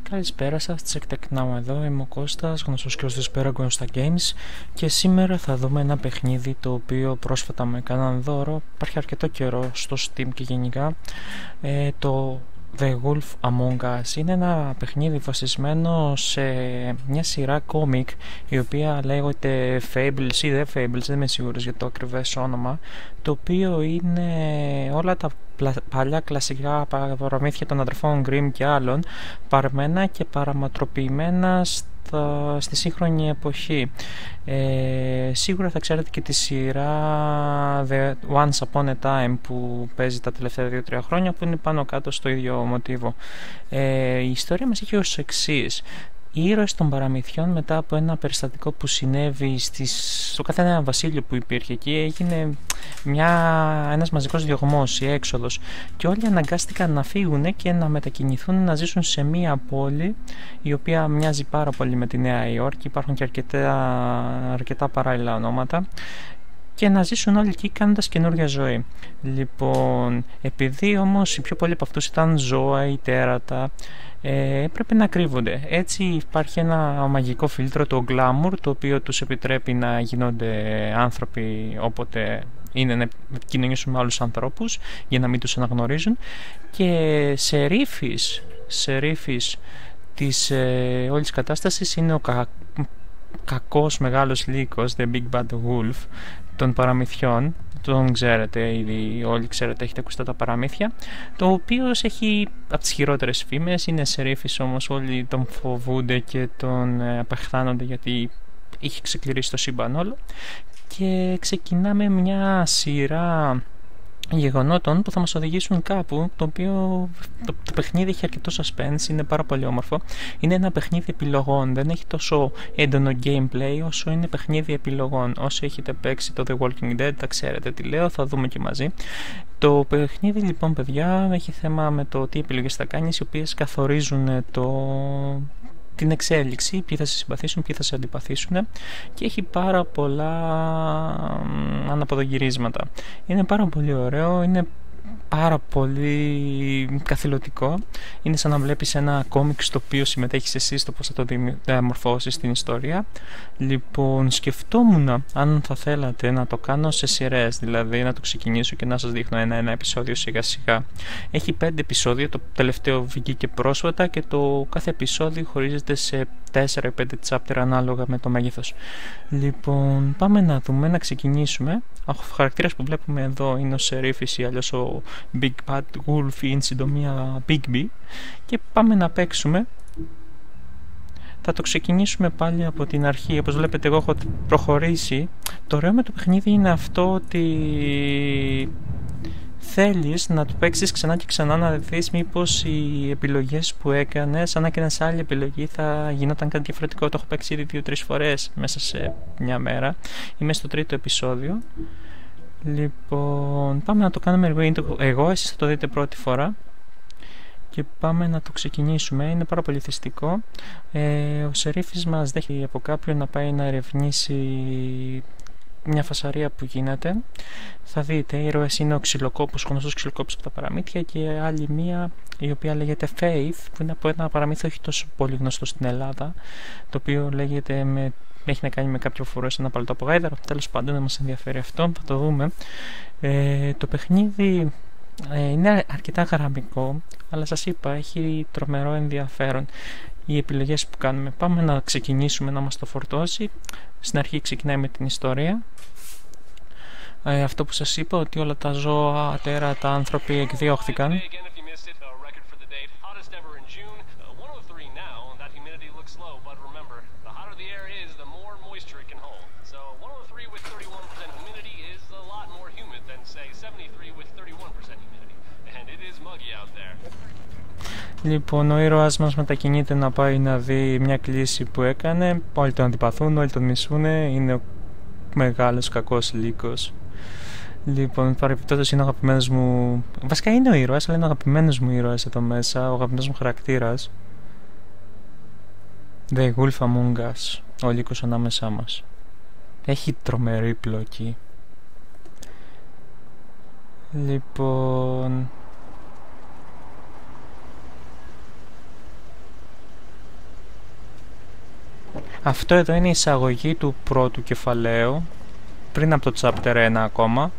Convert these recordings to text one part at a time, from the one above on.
Καλησπέρα σας, Τσεκτεκνάου εδώ, είμαι ο Κώστας, γνωστός και ως Δεσπέραγκον στα Games και σήμερα θα δούμε ένα παιχνίδι το οποίο πρόσφατα με έκαναν δώρο, υπάρχει αρκετό καιρό στο Steam και γενικά, το The Wolf Among Us. Είναι ένα παιχνίδι βασισμένο σε μια σειρά κόμικ η οποία λέγεται Fables ή The Fables, δεν είμαι σίγουρος για το ακριβές όνομα, το οποίο είναι όλα τα παλιά κλασικά παραμύθια των αδερφών Grimm και άλλων παρμένα και παραματροποιημένα στη σύγχρονη εποχή. Σίγουρα θα ξέρετε και τη σειρά The Once Upon a Time που παίζει τα τελευταία 2-3 χρόνια, που είναι πάνω κάτω στο ίδιο μοτίβο. Η ιστορία μας έχει ως εξής. Οι ήρωες των παραμυθιών, μετά από ένα περιστατικό που συνέβη στο κάθε ένα βασίλειο που υπήρχε εκεί, έγινε ένας μαζικός διωγμός, η έξοδος, και όλοι αναγκάστηκαν να φύγουν και να μετακινηθούν, να ζήσουν σε μία πόλη η οποία μοιάζει πάρα πολύ με τη Νέα Υόρκη. Υπάρχουν και αρκετά παράλληλα ονόματα, και να ζήσουν όλοι εκεί κάνοντας καινούργια ζωή. Λοιπόν, επειδή όμως οι πιο πολλοί από αυτούς ήταν ζώα ή τέρατα, έπρεπε να κρύβονται. Έτσι υπάρχει ένα μαγικό φίλτρο, το glamour, το οποίο τους επιτρέπει να γίνονται άνθρωποι όποτε είναι, να κοινωνήσουν με άλλους ανθρώπους για να μην τους αναγνωρίζουν, και σε ρήφης της όλης κατάστασης είναι ο κακός μεγάλος λύκος, The Big Bad Wolf των παραμυθιών. Τον ξέρετε ήδη, όλοι ξέρετε, έχετε ακούσει τα παραμύθια, το οποίο έχει από τις χειρότερες φήμες, είναι σερίφης, όμως όλοι τον φοβούνται και τον απεχθάνονται γιατί είχε ξεκληρίσει το σύμπαν όλο. Και ξεκινάμε μια σειρά γεγονότων που θα μας οδηγήσουν κάπου, το οποίο το παιχνίδι έχει αρκετό suspense, είναι πάρα πολύ όμορφο. Είναι ένα παιχνίδι επιλογών, δεν έχει τόσο έντονο gameplay όσο είναι παιχνίδι επιλογών. Όσοι έχετε παίξει το The Walking Dead, τα ξέρετε τι λέω, θα δούμε και μαζί. Το παιχνίδι λοιπόν, παιδιά, έχει θέμα με το τι επιλογές θα κάνεις, οι οποίες καθορίζουν την εξέλιξη, ποιοι θα σε συμπαθήσουν, ποιοι θα σε αντιπαθήσουν, και έχει πάρα πολλά αναποδογυρίσματα. Είναι πάρα πολύ ωραίο, είναι πάρα πολύ καθηλωτικό. Είναι σαν να βλέπεις ένα κόμικ στο οποίο συμμετέχεις εσύ στο πώς θα το διαμορφώσεις την ιστορία. Λοιπόν, σκεφτόμουν αν θα θέλατε να το κάνω σε σειρές, δηλαδή να το ξεκινήσω και να σας δείχνω ένα επεισόδιο σιγά σιγά. Έχει 5 επεισόδια, το τελευταίο βγήκε πρόσφατα και το κάθε επεισόδιο χωρίζεται σε 4-5 chapter ανάλογα με το μέγεθος. Λοιπόν, πάμε να δούμε, να ξεκινήσουμε. Ο χαρακτήρας που βλέπουμε εδώ είναι ο Σερίφης ή αλλιώς ο Big Bad Wolf ή εν συντομία Bigby, και πάμε να παίξουμε. Θα το ξεκινήσουμε πάλι από την αρχή. Όπως βλέπετε, εγώ έχω προχωρήσει. Το ωραίο με το παιχνίδι είναι αυτό ότι θέλεις να το παίξεις ξανά και ξανά, να δεις μήπως οι επιλογές που έκανες, αν έκανες άλλη επιλογή, θα γινόταν κάτι διαφορετικό. Το έχω παίξει ήδη 2-3 φορές μέσα σε μια μέρα. Είμαι στο 3ο επεισόδιο. Λοιπόν, πάμε να το κάνουμε εγώ, εσείς θα το δείτε πρώτη φορά, και πάμε να το ξεκινήσουμε. Είναι πάρα πολύ θυστικό. Ο Σερίφης μας δέχεται από κάποιον να πάει να ερευνήσει μια φασαρία που γίνεται. Θα δείτε, οι ήρωες είναι ο Ξυλοκόπος, γνωστός Ξυλοκόπος από τα παραμύθια, και άλλη μία η οποία λέγεται Faith, που είναι από ένα παραμύθι όχι τόσο πολύ γνωστό στην Ελλάδα, το οποίο λέγεται έχει να κάνει με κάποιο φορέ ένα παλτό από γάιδαρο. Τέλος πάντων, δεν μας ενδιαφέρει αυτό, θα το δούμε. Το παιχνίδι είναι αρκετά γραμμικό, αλλά σας είπα, έχει τρομερό ενδιαφέρον οι επιλογές που κάνουμε. Πάμε να ξεκινήσουμε να μας το φορτώσει. Στην αρχή ξεκινάει με την ιστορία. Αυτό που σας είπα, ότι όλα τα ζώα, τέρατα, άνθρωποι εκδιώχθηκαν. Λοιπόν, ο ήρωας μας μετακινείται να πάει να δει μια κλίση που έκανε. Όλοι τον αντιπαθούν, όλοι τον μισούν. Είναι ο μεγάλος κακός λύκος. Λοιπόν, παρεπιπτόντως είναι ο αγαπημένος μου. Βασικά είναι ο ήρωας, αλλά είναι ο αγαπημένος μου ήρωας εδώ μέσα, ο αγαπημένος μου χαρακτήρας. The Wolf Among Us, ο λύκος ανάμεσά μας. Έχει τρομερή πλοκή. Λοιπόν, Αυτό εδώ είναι η εισαγωγή του πρώτου κεφαλαίου, πριν από το chapter 1 ακόμα.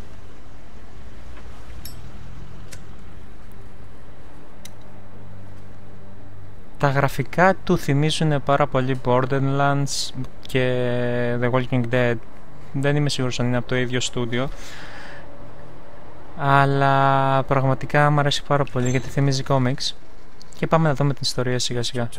Τα γραφικά του θυμίζουν πάρα πολύ Borderlands και The Walking Dead. Δεν είμαι σίγουρος αν είναι από το ίδιο στούντιο, αλλά πραγματικά μου αρέσει πάρα πολύ γιατί θυμίζει comics. Και πάμε να δούμε την ιστορία σιγά σιγά.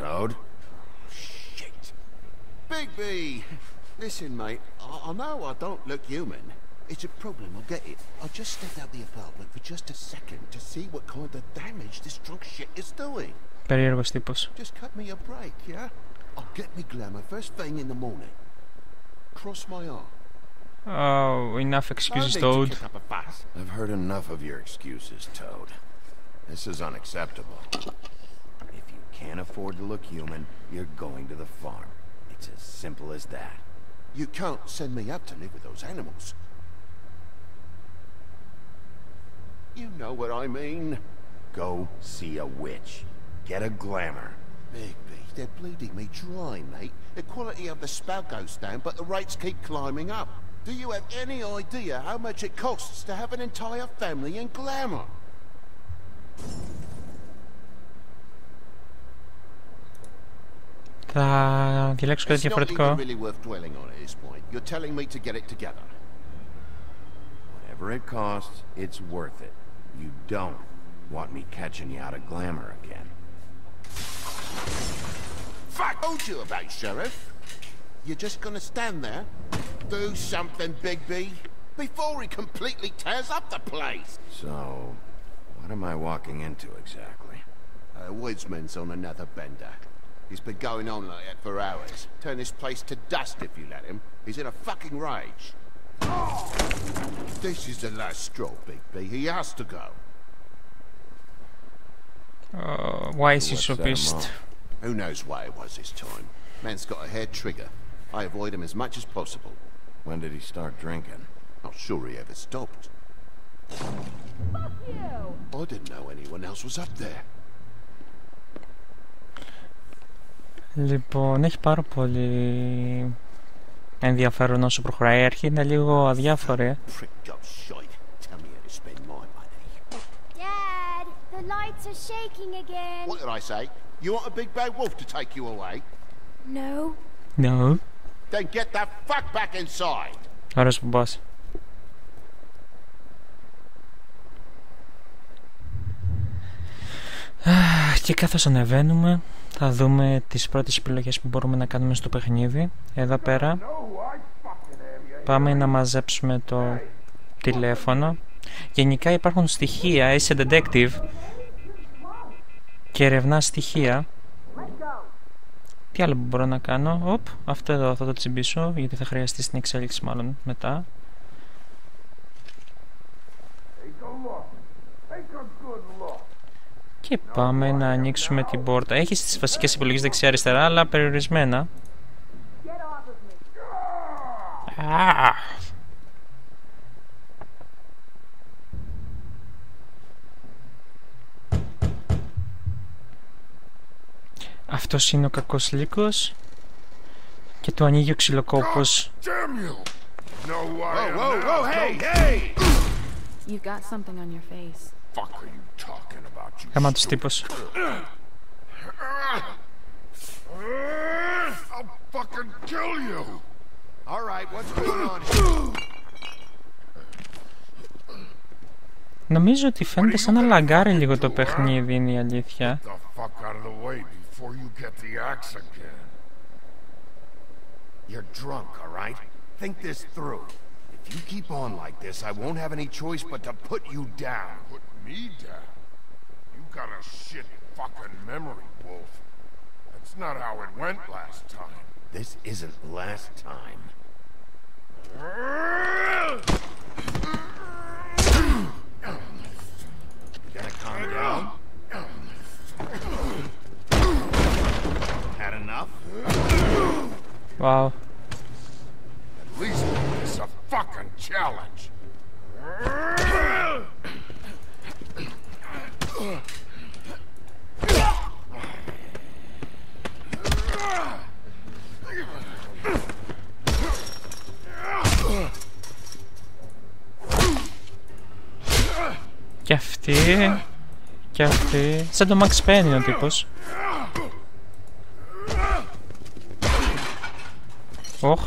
Bigby! Listen, mate, I know I don't look human. It's a problem, I get it. I just stepped out the apartment for just a second to see what kind of damage this drunk shit is doing. Περίεργος τύπος. Just cut me a break, yeah? I'll get me glamour first thing in the morning. Cross my arm. Oh, enough excuses, Toad. I've heard enough of your excuses, Toad. This is unacceptable. If you can't afford to look human, you're going to the farm. It's as simple as that. You can't send me up to live with those animals. You know what I mean. Go see a witch. Get a glamour. Bigby, they're bleeding me dry, mate. The quality of the spout goes down, but the rates keep climbing up. Do you have any idea how much it costs to have an entire family in glamour? Θα διαλέξω κάτι διαφορετικό. You're telling me to get it together. Whatever it costs, it's worth it. You don't want me catching you out of glamour again. Fuck! I told you about, Sheriff. You're just gonna stand there, do something, Bigby, before he completely tears up the place. So, what am I walking into exactly? Woodsman's on another bender. He's been going on like that for hours. Turn this place to dust if you let him. He's in a fucking rage. This is the last straw, Bigby. He has to go. Why is he so pissed? Who knows why it was this time. Man's got a hair trigger. I avoid him as much as possible. When did he start drinking? Not sure he ever stopped. Fuck you! I didn't know anyone else was up there. Λοιπόν, έχει πάρα πολύ ενδιαφέρον όσο προχωράει. Η αρχή είναι λίγο αδιάφορη. Dad, the lights are shaking again. What did I say? You want a big bad wolf to take you away? No. No. Then get the fuck back inside. Ωραίος που πας. Και καθώς ανεβαίνουμε θα δούμε τις πρώτες επιλογές που μπορούμε να κάνουμε στο παιχνίδι. Εδώ πέρα πάμε να μαζέψουμε το τηλέφωνο. Γενικά υπάρχουν στοιχεία, είσαι detective και ερευνά στοιχεία. Τι άλλο μπορώ να κάνω? Αυτό εδώ θα το τσιμπήσω γιατί θα χρειαστεί στην εξέλιξη μάλλον μετά. Και πάμε να ανοίξουμε την πόρτα. Έχει τις βασικές επιλογές δεξιά-αριστερά, αλλά περιορισμένα. Αυτός είναι ο κακός λύκος και του ανοίγει ο ξυλοκόπος. Γαμάτος τύπος. Νομίζω ότι φαίνεται σαν να λαγκάρει λίγο το παιχνίδι, είναι η αλήθεια. You're drunk, all right? Think this through. If you keep on like this, I won't have any choice but to put you down. Put me down? You got a shit fucking memory, Wolf. That's not how it went last time. This isn't last time. You gotta calm down. Had enough? Wow. At least it's a fucking challenge. Και αυτή. Και αυτή. Σαν το Max Payne ο τύπος. Οχ.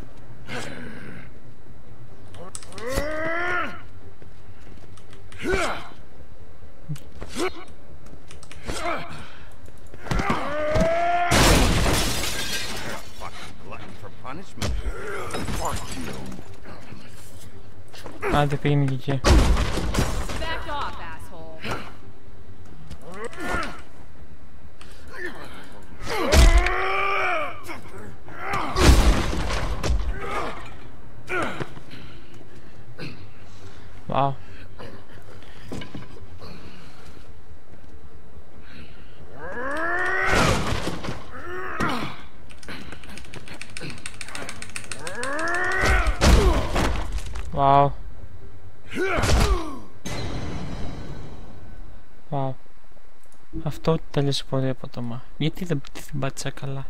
Άντε πήγαινε και εκεί. Wow. Wow. Wow. Αυτό τέλειωσε πολύ απότομα. Γιατί δεν πάτησα καλά.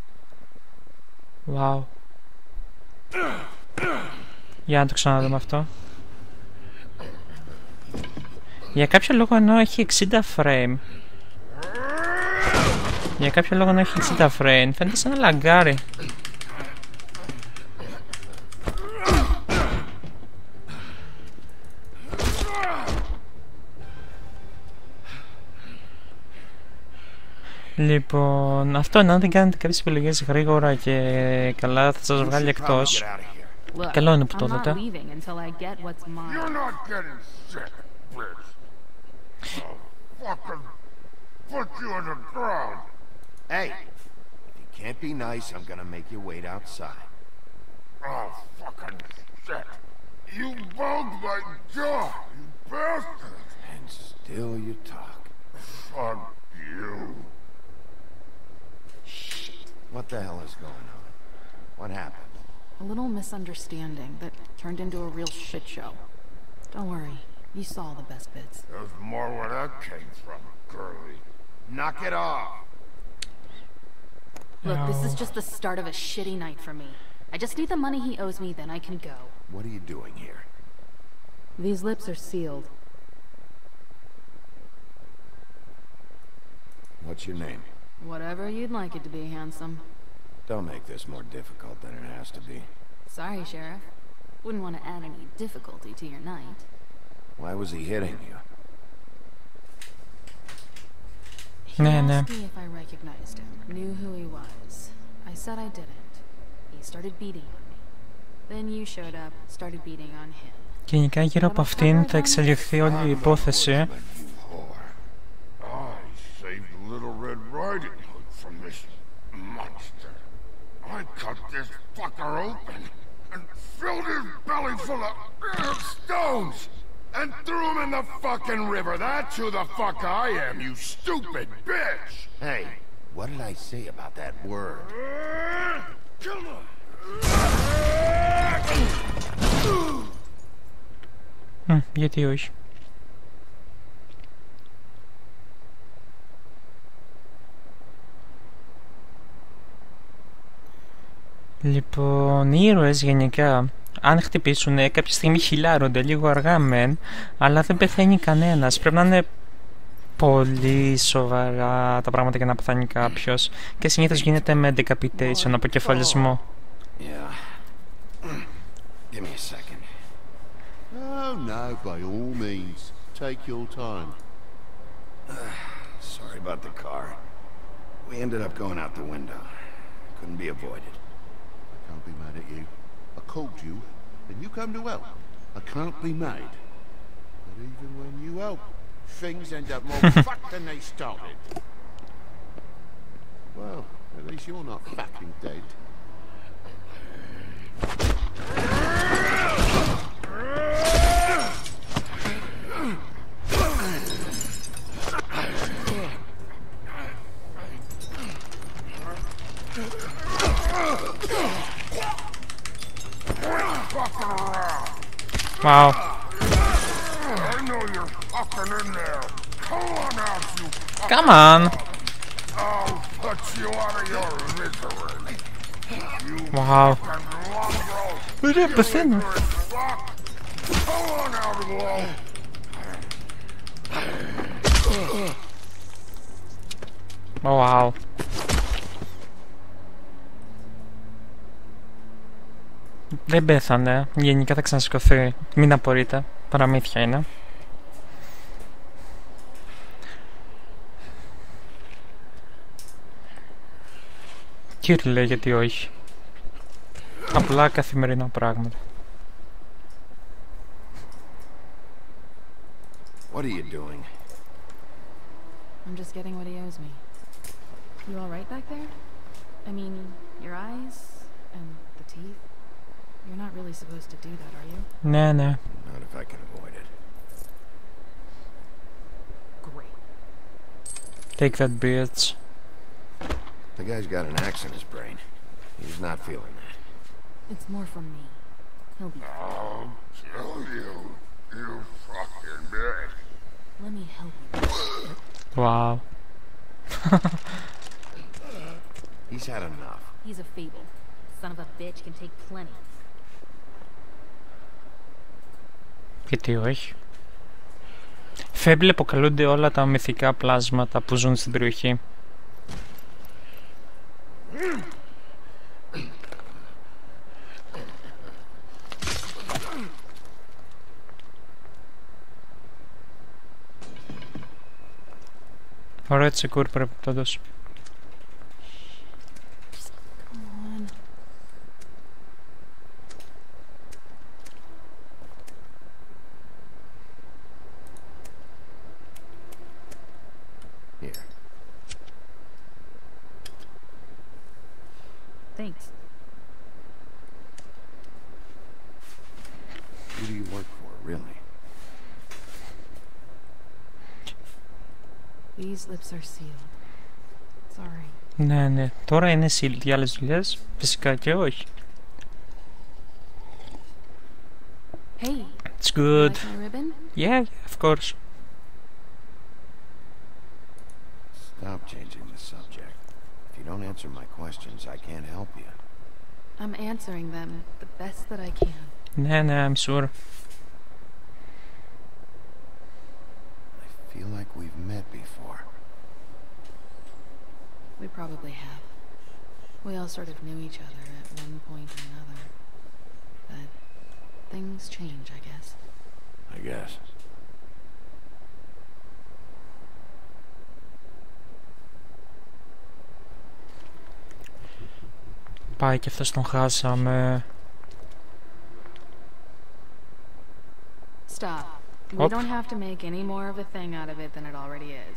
Wow. Για να το ξαναδούμε αυτό. Για κάποιο λόγο ενώ έχει 60 frame. Για κάποιο λόγο ενώ έχει 60 frame φαίνεται σαν να λαγκάρει. Λοιπόν, αυτό αν δεν κάνετε κάποιες επιλογές γρήγορα και καλά θα σας βγάλει εκτός. Καλό είναι που το δείτε. Hey, if you can't be nice, I'm gonna make you wait outside. Oh, fucking shit. You bugged my jaw, you bastard. And still you talk. Fuck you. Shit. What the hell is going on? What happened? A little misunderstanding that turned into a real shit show. Don't worry, you saw the best bits. There's more where that came from, girlie. Knock it off. Look, this is just the start of a shitty night for me. I just need the money he owes me, then I can go. What are you doing here? These lips are sealed. What's your name? Whatever you'd like it to be, handsome. Don't make this more difficult than it has to be. Sorry, Sheriff. Wouldn't want to add any difficulty to your night. Why was he hitting you? He asked me if I recognized him, knew who he was. I said I didn't. He started beating on me. Then you showed up, started beating on him. Γενικά γύρω από αυτήν θα εξελιχθεί όλη η υπόθεση. Little Red Riding Hood from this monster. I cut this fucker open and filled his belly full of stones and threw him in the fucking river. That's who the fuck I am, you stupid bitch! Hey, what did I say about that word? Come on! Γιατί όχι. Λοιπόν, οι ήρωες γενικά, αν χτυπήσουν κάποια στιγμή χιλιάρονται, λίγο αργά μεν, αλλά δεν πεθαίνει κανένας. Πρέπει να είναι πολύ σοβαρά τα πράγματα για να πεθάνει κάποιος. Και συνήθως γίνεται με decapitation, αποκεφαλισμό. Yeah. Give me a second. Oh no, by all means. Take your time. Sorry about the car. We ended up going out the window. Couldn't be avoided. I can't be mad at you. I called you, and you come to help. I can't be mad. But even when you help, Things end up more fucked than they started. well, at least you're not fucking dead. Wow. I know you're fucking in there. Come on out, you fucking... Come on. I'll put you out of your misery. You Wow. fucking mongrel. Δεν πεθαίνω. Fuck. Come on out, Glow. Wow. Δεν πέθανε. Γενικά θα ξανασηκωθεί. Μην απορείτε. Παραμύθια είναι. Κύριε, γιατί όχι. Απλά καθημερινά πράγματα. What are you doing? I'm just getting what he owes me. You all right back there? I mean, your eyes and the teeth. You're not really supposed to do that, are you? Ναι, ναι. Not if I can avoid it. Great. Take that, bitch. The guy's got an axe in his brain. He's not feeling that. It's more from me. He'll be fine. I'll kill you, you fucking bitch. Let me help you. Wow. He's had enough. He's a fable. Son of a bitch can take plenty. Γιατί όχι. Φέμπλε αποκαλούνται όλα τα μυθικά πλάσματα που ζουν στην περιοχή. Ωραίο τσεκούρ πρέπει να το δώσω. Thanks. Who do you work for, really? These lips are sealed. Sorry. Ναι, ναι. Τώρα είναι sealed για άλλες δουλειές. Φυσικά και όχι. Hey. It's good. Like my ribbon? Yeah, of course. Stop changing the subject. If you don't answer my questions, I can't help you. I'm answering them the best that I can. Ναι, ναι, I'm sure. I feel like we've met before. We probably have. We all sort of knew each other at one point or another. But things change, I guess. I guess. Πάει και αυτός τον χάσαμε. Stop. We don't have to make any more of a thing out of it than it already is.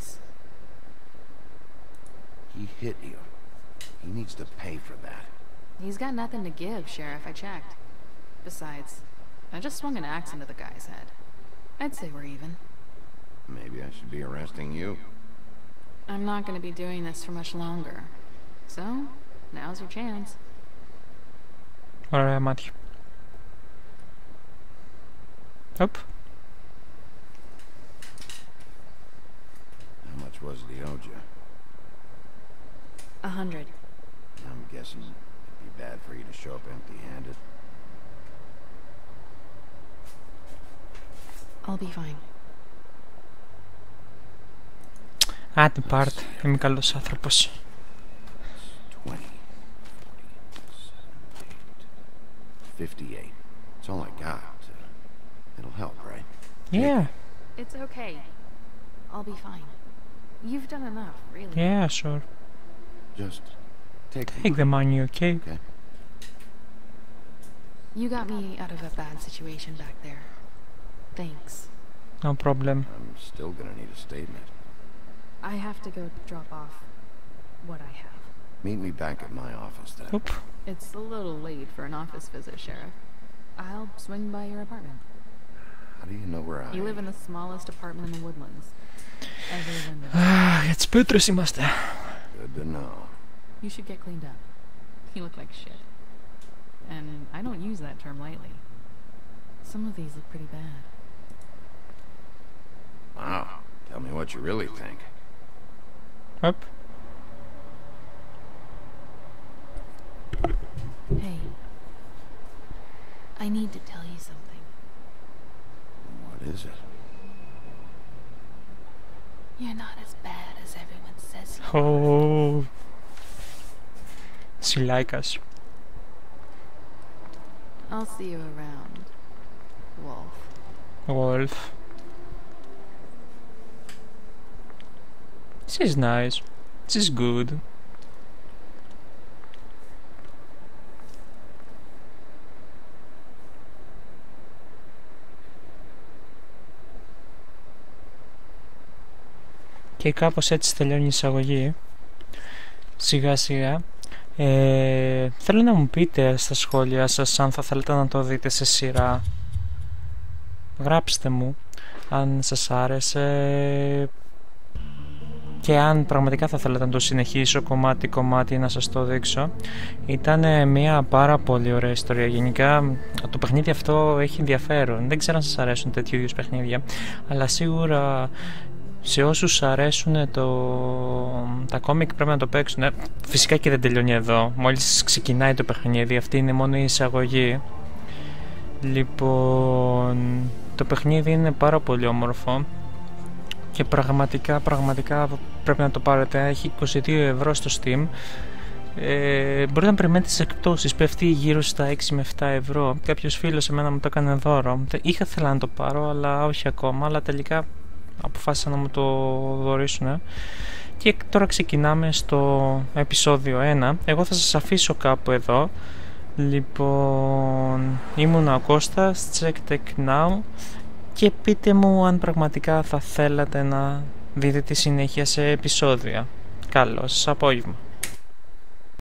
He hit you. He needs to pay for that. He's got nothing to give, Sheriff. I checked. Besides, I just swung an axe into the guy's head. I'd say we're even. Maybe I should be arresting you. I'm not going to be doing this for much longer. So, now's your chance. Ωραία μάτια. Οπ. How much was it he owed you? 100. I'm guessing it'd be bad for you to show up empty-handed. I'll be fine. Άντε πάρτε. Είμαι καλός άνθρωπος. 20, 40, 7, 8, 58. It's all I got. It'll help, right? Yeah. It's okay. I'll be fine. You've done enough, really. Yeah, sure. Just take the money, okay? Okay. You got me out of a bad situation back there. Thanks. No problem. I'm still gonna need a statement. I have to go drop off what I have. Meet me back at my office then. Οπ. It's a little late for an office visit, Sheriff. I'll swing by your apartment. How do you know where I am? You live in the smallest apartment in the woodlands. Every window. Για τις πέτρες είμαστε. Good to know. You should get cleaned up. You look like shit. And I don't use that term lightly. Some of these look pretty bad. Wow. Tell me what you really think. Οπ. Hey. I need to tell you something. What is it? You're not as bad as everyone says you Σιλάικας. I'll see you around, Wolf. Wolf. She's nice. She's good. Και κάπως έτσι τελειώνει η εισαγωγή. Σιγά σιγά. Θέλω να μου πείτε στα σχόλια σας αν θα θέλετε να το δείτε σε σειρά. Γράψτε μου αν σας άρεσε και αν πραγματικά θα θέλετε να το συνεχίσω κομμάτι να σας το δείξω. Ήταν μια πάρα πολύ ωραία ιστορία. Γενικά το παιχνίδι αυτό έχει ενδιαφέρον. Δεν ξέρω αν σας αρέσουν τέτοιου είδους παιχνίδια, αλλά σίγουρα σε όσους αρέσουν τα κόμικ πρέπει να το παίξουν. Φυσικά και δεν τελειώνει εδώ. Μόλις ξεκινάει το παιχνίδι, αυτή είναι μόνο η εισαγωγή. Λοιπόν, το παιχνίδι είναι πάρα πολύ όμορφο και πραγματικά πρέπει να το πάρετε. Έχει 22 ευρώ στο Steam. Μπορείτε να περιμένετε τις εκπτώσεις, πέφτει γύρω στα 6 με 7 ευρώ. Κάποιος φίλος εμένα μου το έκανε δώρο. Ήθελα να το πάρω, αλλά όχι ακόμα, αλλά τελικά αποφάσισα να μου το δωρήσουν. Και τώρα ξεκινάμε στο επεισόδιο 1. Εγώ θα σας αφήσω κάπου εδώ. Λοιπόν, ήμουν ο Κώστας, Check Tech Now, και πείτε μου αν πραγματικά θα θέλατε να δείτε τη συνέχεια σε επεισόδια. Καλό σας απόγευμα.